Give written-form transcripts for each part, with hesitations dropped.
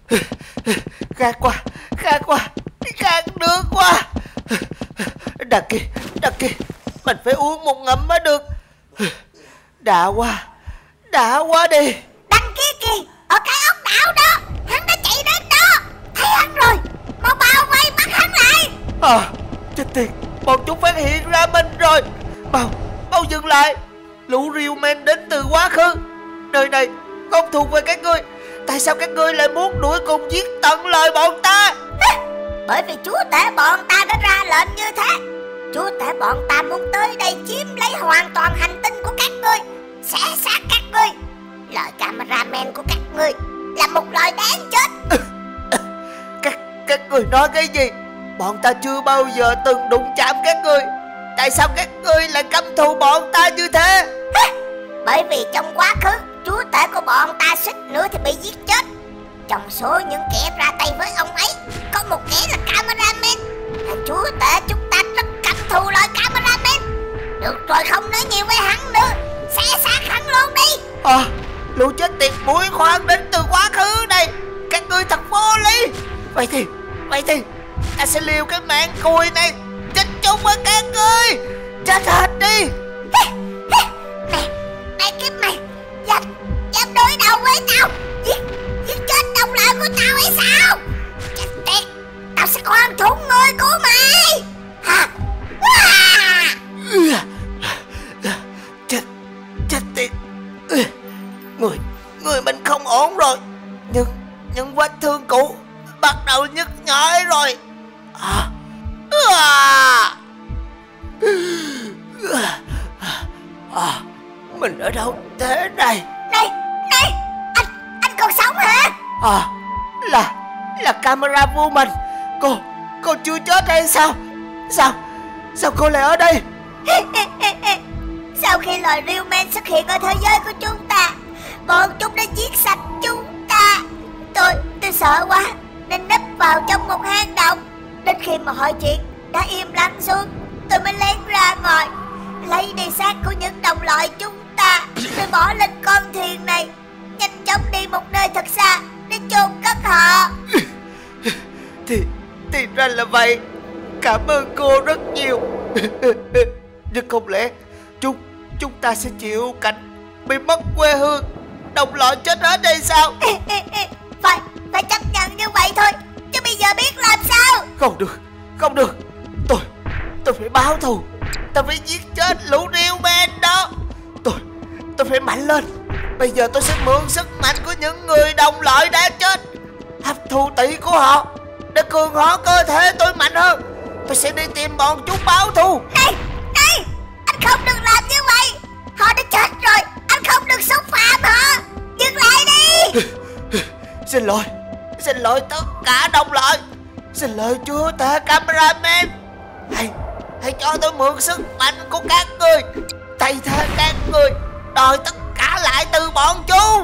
Khát quá, khát quá, khát nước quá. Đằng kia, mình phải uống một ngụm mới được. Đã quá đi. Đằng kia kìa, ở cái ốc đảo đó, hắn đã chạy đến đó. Thấy hắn rồi, mau bao vây bắt hắn lại. Chết tiệt, bọn chúng phát hiện ra mình rồi. Mau dừng lại. Lũ Riêu Men đến từ quá khứ. Nơi này không thuộc về các ngươi. Tại sao các ngươi lại muốn đuổi cùng giết tận lời bọn ta? Bởi vì chúa tể bọn ta đã ra lệnh như thế. Chúa tể bọn ta muốn tới đây chiếm lấy hoàn toàn hành tinh của các ngươi, xé xác các ngươi. Lời cameraman của các ngươi là một lời đáng chết. Các ngươi nói cái gì? Bọn ta chưa bao giờ từng đụng chạm các ngươi. Tại sao các ngươi lại căm thù bọn ta như thế? Bởi vì trong quá khứ, chúa tể của bọn ta suýt nữa thì bị giết chết. Trong số những kẻ ra tay với ông ấy, có một kẻ là cameraman. Chúa tể chúng ta rất căm thù loại cameraman. Được rồi, không nói nhiều với hắn nữa, xé xác hắn luôn đi. Lũ chết tiệt mũi khoan đến từ quá khứ này. Các ngươi thật vô lý. Vậy thì ta sẽ liều cái mạng cùi này chết chung với các ngươi. Chết hết đi. Này cái mày dám đối đầu với tao, giết chết đồng loại của tao hay sao? Chết tiệt, tao sẽ khoan thủng người của mày. Chết tiệt. Người mình không ổn rồi. Nhưng vết thương cũ bắt đầu nhức nhói rồi. Mình ở đâu thế này? Này, anh còn sống hả? Là camera vô mình. Cô chưa chết hay sao? Sao cô lại ở đây? Sau khi loài Riêu Men xuất hiện ở thế giới của chúng ta, bọn chúng đã giết sạch chúng ta. Tôi sợ quá nên nấp vào trong một hang động. Đến khi mà mọi chuyện đã im lặng xuống, tôi mới lén ra ngoài, lấy đi xác của những đồng loại chúng ta, rồi bỏ lên con thuyền này, nhanh chóng đi một nơi thật xa để chôn cất họ. Thì ra là vậy. Cảm ơn cô rất nhiều. Nhưng không lẽ chúng ta sẽ chịu cảnh bị mất quê hương, đồng loại chết hết hay sao? Phải chấp nhận như vậy thôi, chứ bây giờ biết làm sao? Không được. Tôi phải báo thù. Tôi phải giết chết lũ Riêu Men đó. Tôi phải mạnh lên. Bây giờ tôi sẽ mượn sức mạnh của những người đồng loại đã chết, hấp thu tỷ của họ để cường hóa cơ thể tôi mạnh hơn. Tôi sẽ đi tìm bọn chúng báo thù. Này, anh không được làm như vậy. Họ đã chết rồi, anh không được xúc phạm họ. Dừng lại đi. Xin lỗi tất cả đồng loại. Xin lỗi chúa tể cameraman. Hãy cho tôi mượn sức mạnh của các ngươi, thay thế các ngươi đòi tất cả lại từ bọn chúng.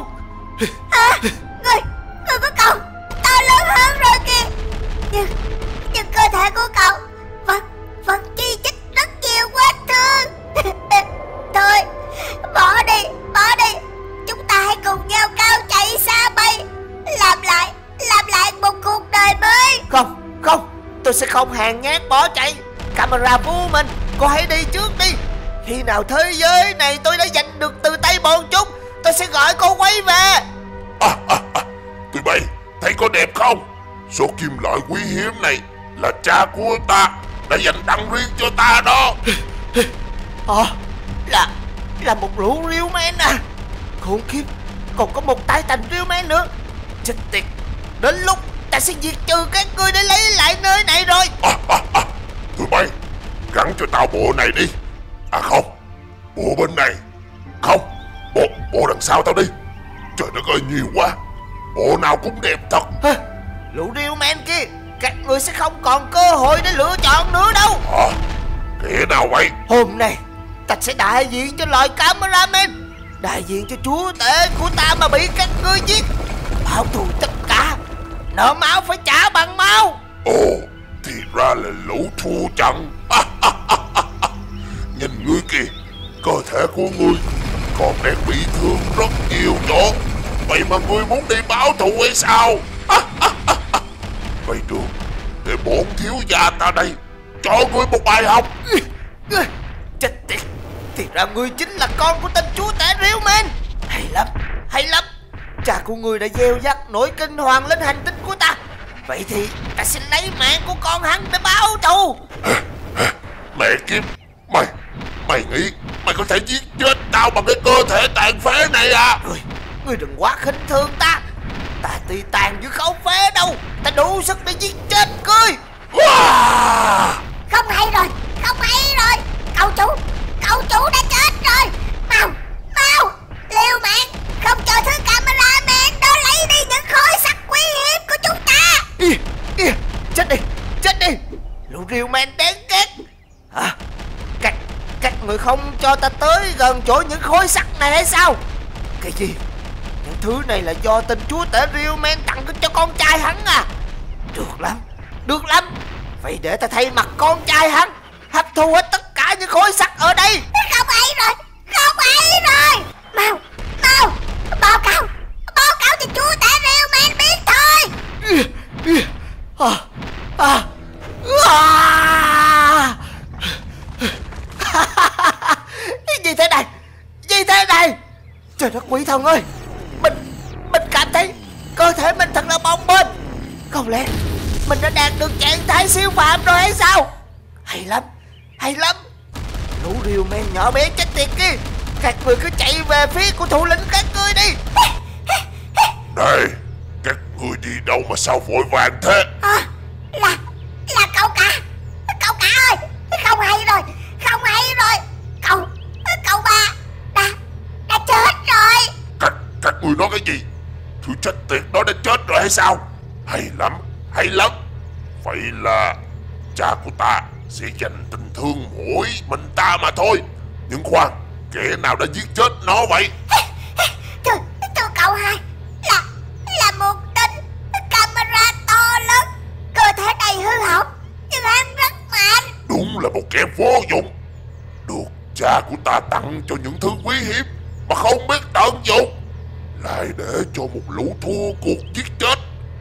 Người của cậu to lớn hơn rồi kìa. Nhưng cơ thể của cậu vẫn chi chít rất nhiều vết thương. Thôi, bỏ đi. Chúng ta hãy cùng nhau cao chạy xa bay, làm lại một cuộc đời mới. Không, tôi sẽ không hèn nhát bỏ chạy. Camera vô mình, cô hãy đi trước đi. Khi nào thế giới này tôi đã giành được từ tay bọn chúng, tôi sẽ gọi cô quay về. Tụi bay thấy có đẹp không? Số kim loại quý hiếm này là cha của ta đã dành tặng riêng cho ta đó. Là một lũ Riêu Men à? Khốn khiếp, còn có một tái thành Riêu Men nữa. Chết tiệt, đến lúc ta sẽ diệt trừ các ngươi để lấy lại nơi này rồi. Tụi bay gắn cho tao bộ này đi. Không, bộ bên này. Không, bộ đằng sau tao đi. Trời đất ơi, nhiều quá. Bộ nào cũng đẹp thật. Lũ Riêu Men kia, các ngươi sẽ không còn cơ hội để lựa chọn nữa đâu. Kẻ nào vậy? Hôm nay ta sẽ đại diện cho loài cameraman, đại diện cho chúa tể của ta mà bị các ngươi giết, báo thù tất cả. Nợ máu phải trả bằng máu. Thì ra là lũ thua trận. Nhìn ngươi kìa, cơ thể của ngươi còn đang bị thương rất nhiều chỗ. Vậy mà ngươi muốn đi báo thù hay sao? Vậy được, để bổn thiếu gia ta đây cho ngươi một bài học. Chết tiệt, thì ra ngươi chính là con của tên chúa tể Rio Man. Hay lắm, hay lắm. Cha của ngươi đã gieo dắt nỗi kinh hoàng lên hành tinh của ta. Vậy thì ta sẽ lấy mạng của con hắn để báo thù. Mẹ kiếp, mày nghĩ mày có thể giết chết tao bằng cái cơ thể tàn phế này à? Ngươi đừng quá khinh thường ta. Ta tuy tàn chứ không phế đâu. Ta đủ sức để giết chết ngươi. Không hay rồi, không hay rồi. Cậu chủ đã chết rồi. Mau liều mạng, không cho thứ cameraman đó lấy đi những khối sắt quý hiếm của chúng ta. Chết đi. Lũ Rio Man đáng ghét. Các người không cho ta tới gần chỗ những khối sắt này hay sao? Cái gì? Những thứ này là do tên chúa tể Rio Man tặng cho con trai hắn à? Được lắm. Vậy để ta thay mặt con trai hắn hấp thu hết tất cả những khối sắt ở đây. Không ấy rồi. Mau báo cáo cho chúa tể Rio Man biết thôi. Gì thế này? Trời đất quỷ thần ơi, mình cảm thấy cơ thể mình thật là bồng bềnh. Không lẽ mình đã đạt được trạng thái siêu phàm rồi hay sao? Hay lắm. Lũ Rio Man nhỏ bé chết tiệt kia, các người cứ chạy về phía của thủ lĩnh các ngươi đi. Này, các ngươi đi đâu mà sao vội vàng thế? Là cậu cả ơi. Không hay rồi. Cậu ba đã chết rồi. Các ngươi nói cái gì? Thứ chết tiệt đó đã chết rồi hay sao? Hay lắm. Vậy là cha của ta sẽ dành tình thương mỗi mình ta mà thôi. Nhưng khoan, kẻ nào đã giết chết nó vậy? Thưa cậu hai, là một tên camera to lớn. Cơ thể đầy hư hỏng, nhưng hắn rất mạnh. Đúng là một kẻ vô dụng. Được cha của ta tặng cho những thứ quý hiếm mà không biết tận dụng, lại để cho một lũ thua cuộc giết chết.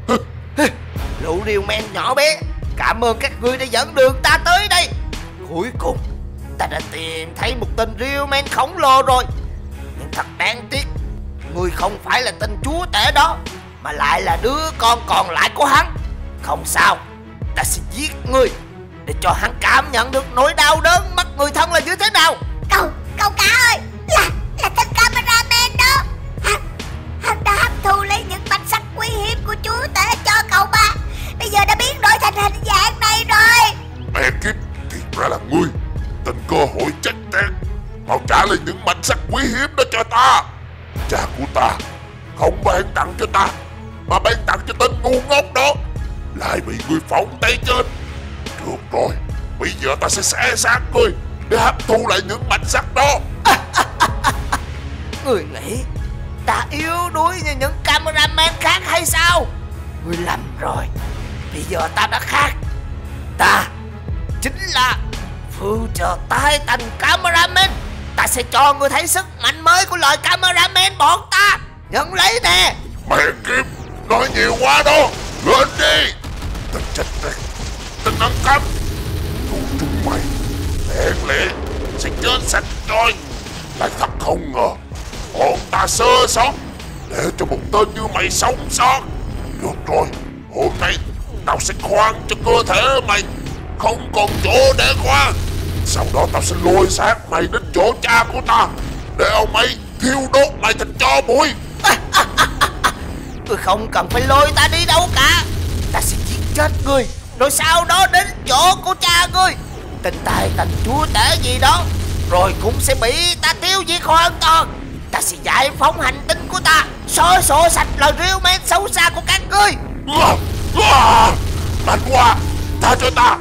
Lũ Rio Man nhỏ bé, cảm ơn các ngươi đã dẫn đường ta tới đây. Cuối cùng ta đã tìm thấy một tên Rio Man khổng lồ rồi. Nhưng thật đáng tiếc, ngươi không phải là tên chúa tể đó, mà lại là đứa con còn lại của hắn. Không sao, ta sẽ giết ngươi để cho hắn cảm nhận được nỗi đau đớn mất người thân là như thế nào. Cậu cả ơi, là tên cameraman đó. Hắn đã hấp thu lấy những mảnh sắt quý hiếm của chúa tể cho cậu ba. Bây giờ đã biến đổi thành hình dạng này rồi. Mẹ kiếp, thì ra là ngươi. Tình cơ hội chết tiệt. Mau trả lại những mảnh sắt quý hiếm đó cho ta. Cha của ta không ban tặng cho ta, mà ban tặng cho tên ngu ngốc đó, lại bị ngươi phóng tay trên. Được rồi, bây giờ ta sẽ xé xác ngươi để hấp thu lại những mảnh sắt đó. Người nghĩ ta yếu đuối như những cameraman khác hay sao? Ngươi lầm rồi. Bây giờ ta đã khác. Ta chính là Future Titan Cameraman. Ta sẽ cho ngươi thấy sức mạnh mới của loài cameraman bọn ta. Nhận lấy nè. Mẹ kiếp, nói nhiều quá đó. Lên đi. Tên chết tiệt, tên ăn cắp. Tụi chúng mày hẹn lẽ sẽ chết sạch rồi. Lại thật không ngờ bọn ta sơ sót để cho một tên như mày sống sót. Được rồi, hôm nay tao sẽ khoan cho cơ thể mày không còn chỗ để khoan. Sau đó tao sẽ lôi xác mày đến chỗ cha của ta để ông ấy thiêu đốt mày thành tro bụi. Ngươi không cần phải lôi ta đi đâu cả. Ta sẽ giết chết ngươi, rồi sau đó đến chỗ của cha ngươi, tên tài thành chúa tể gì đó, rồi cũng sẽ bị ta tiêu diệt hoàn toàn. Ta sẽ giải phóng hành tinh của ta, xóa sổ sạch loài Rio Man xấu xa của các ngươi. Mạnh quá, tha cho ta.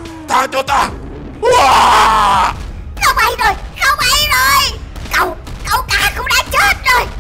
Không hay rồi. Cậu cả cũng đã chết rồi.